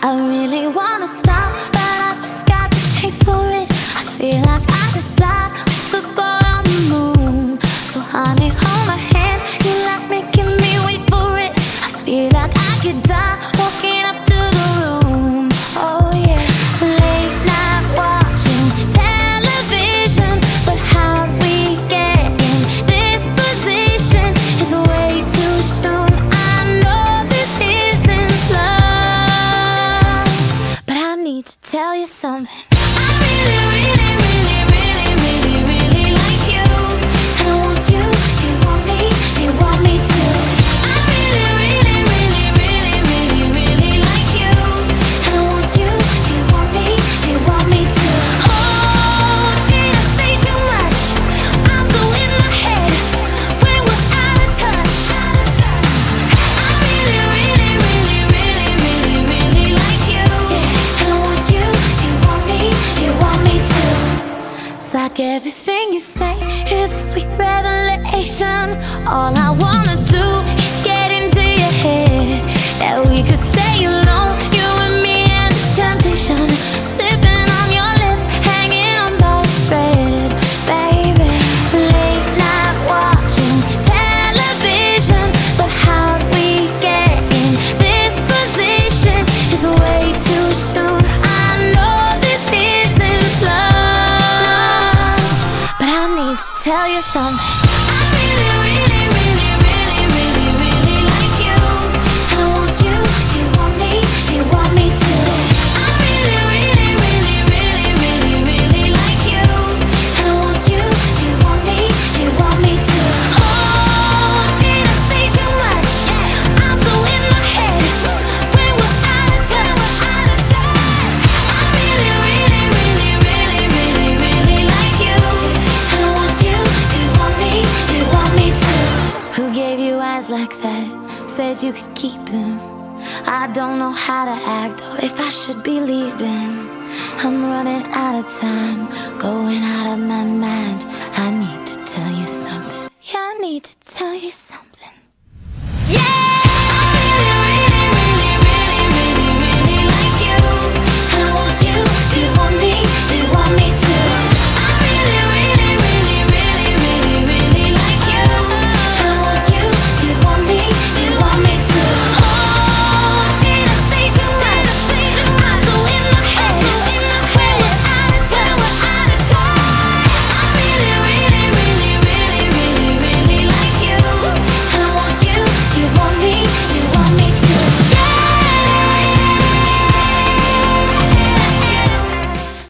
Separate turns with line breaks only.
I really wanna stop, but I just got the taste for it. I feel like I could fly with the ball on the moon. So honey, hold my hand, you like making me wait for it. I feel like I could die walking up to the room. Oh yeah, late night watching television, but how'd we get in this position? It's way too soon, I know this isn't love, but I need to tell you something. I really, really, really, really, really, really like you, and I want you. Do you want me? Do you want me to? I really, really, really, really, really, really like you, and I want you. Do you want me? Do you want me to? Oh, did I say too much? I'm so in my head when we're out of touch. I really, really, really, really, really, really like you, and I want you. Do you want me? Do you want me to? It's like everything you say is a sweet revelation. All I wanna do is get into your head, that we could stay alone, you and me and this temptation, sipping on your lips, hanging on by a thread, baby. Late night watching television, but how'd we get in this position? It's way too soon, I know this isn't love, but I need to tell you something. I really, really, really, really, really, really like you, and I want you. Do you want me? Do you want me to? I really, really, really, really, really, really like you, and I want you. Do you want me? Do you want me to? Oh, did I say too much? I'm so in my head when we're out of touch. I really, really, really, really, really, really like you, and I want you. Do you want me? Do you want me to? Who gave you eyes like that? Said you could keep them. I don't know how to act or if I should be leaving. I'm running out of time, going out of my mind. I need to tell you something. Yeah, I need to tell you something.